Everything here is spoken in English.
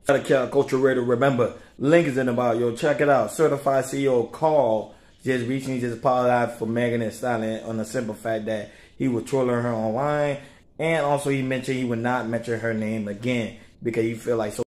Culture Radio. Remember, link is in the bio. Yo, check it out. Certified CEO Carl just recently apologized for Megan and Stallion on the simple fact that he was trolling her online. And also he mentioned he would not mention her name again because he feel like so